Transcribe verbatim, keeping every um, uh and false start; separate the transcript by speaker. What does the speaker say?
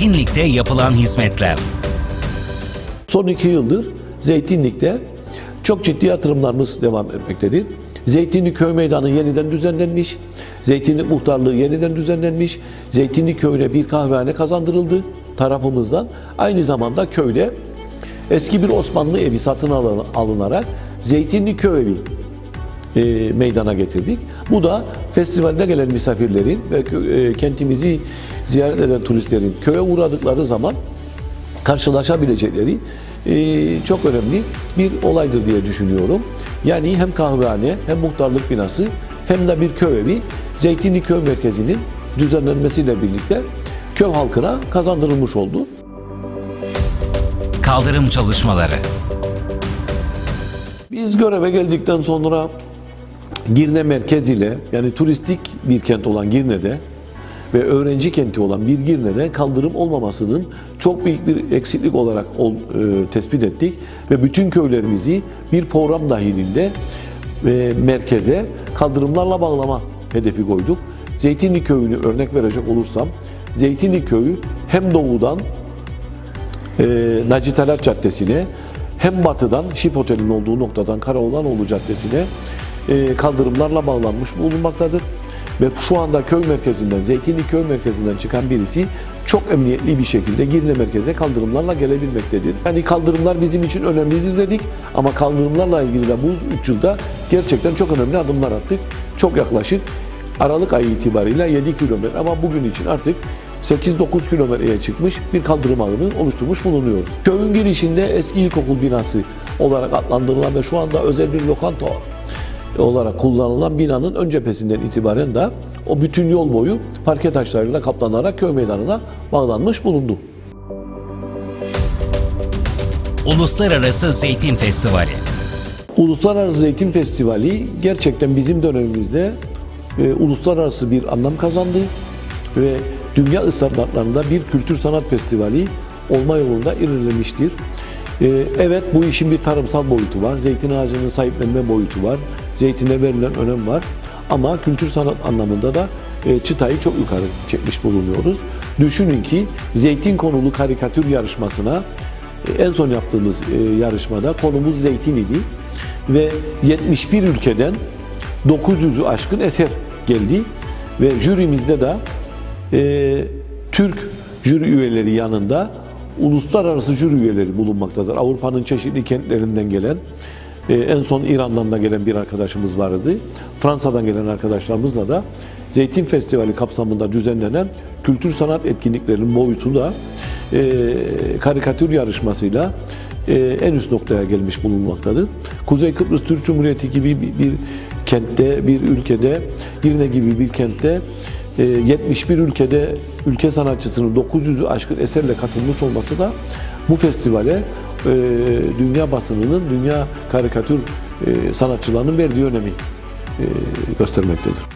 Speaker 1: Zeytinlik'te yapılan hizmetler.
Speaker 2: Son iki yıldır Zeytinlik'te çok ciddi yatırımlarımız devam etmektedir. Zeytinlik Köy Meydanı yeniden düzenlenmiş, Zeytinlik Muhtarlığı yeniden düzenlenmiş, Zeytinlik Köyü'ne bir kahvehane kazandırıldı tarafımızdan. Aynı zamanda köyde eski bir Osmanlı evi satın alınarak Zeytinlik Köy Evi e, meydana getirdik. Bu da festivalde gelen misafirlerin ve e, kentimizi ziyaret eden turistlerin köye uğradıkları zaman karşılaşabilecekleri e, çok önemli bir olaydır diye düşünüyorum. Yani hem kahvehane hem muhtarlık binası hem de bir köy evi Zeytinlik Köy Merkezi'nin düzenlenmesiyle birlikte köy halkına kazandırılmış oldu.
Speaker 1: Kaldırım çalışmaları.
Speaker 2: Biz göreve geldikten sonra Girne merkez ile, yani turistik bir kent olan Girne'de ve öğrenci kenti olan bir Girne'de kaldırım olmamasının çok büyük bir eksiklik olarak ol, e, tespit ettik ve bütün köylerimizi bir program dahilinde e, merkeze kaldırımlarla bağlama hedefi koyduk. Zeytinlik Köyü'nü örnek verecek olursam, Zeytinlik Köyü hem doğudan e, Naci Talat Caddesi'ne hem batıdan Şip Otel'in olduğu noktadan Karaoğlanoğlu Caddesi'ne e, kaldırımlarla bağlanmış bulunmaktadır. Ve şu anda köy merkezinden, Zeytinlik Köy Merkezi'nden çıkan birisi çok emniyetli bir şekilde Girne merkeze kaldırımlarla gelebilmektedir. Yani kaldırımlar bizim için önemlidir dedik ama kaldırımlarla ilgili de bu üç yılda gerçekten çok önemli adımlar attık. Çok yaklaşık Aralık ayı itibariyle yedi kilometre ama bugün için artık sekiz dokuz kilometreye çıkmış bir kaldırım ağını oluşturmuş bulunuyoruz. Köyün girişinde eski ilkokul binası olarak adlandırılan ve şu anda özel bir lokanta olarak kullanılan binanın ön cephesinden itibaren de o bütün yol boyu parke taşlarıyla kaplanarak köy meydanına bağlanmış bulundu.
Speaker 1: Uluslararası Zeytin Festivali.
Speaker 2: Uluslararası Zeytin Festivali gerçekten bizim dönemimizde e, uluslararası bir anlam kazandı ve dünya standartlarında bir kültür sanat festivali olma yolunda ilerlemiştir. E, evet, bu işin bir tarımsal boyutu var, zeytin ağacının sahiplenme boyutu var, zeytine verilen önem var ama kültür sanat anlamında da e, çıtayı çok yukarı çekmiş bulunuyoruz. Düşünün ki zeytin konulu karikatür yarışmasına e, en son yaptığımız e, yarışmada konumuz zeytin idi ve yetmiş bir ülkeden dokuz yüzü aşkın eser geldi ve jürimizde de e, Türk jüri üyeleri yanında uluslararası jüri üyeleri bulunmaktadır. Avrupa'nın çeşitli kentlerinden gelen, Ee, en son İran'dan da gelen bir arkadaşımız vardı. Fransa'dan gelen arkadaşlarımızla da Zeytin Festivali kapsamında düzenlenen kültür sanat etkinliklerinin boyutu da e, karikatür yarışmasıyla e, en üst noktaya gelmiş bulunmaktadır. Kuzey Kıbrıs Türk Cumhuriyeti gibi bir, bir kentte, bir ülkede, Girne gibi bir kentte e, yetmiş bir ülkede ülke sanatçısının dokuz yüzü aşkın eserle katılmış olması da bu festivale dünya basınının, dünya karikatür sanatçılarının verdiği önemi göstermektedir.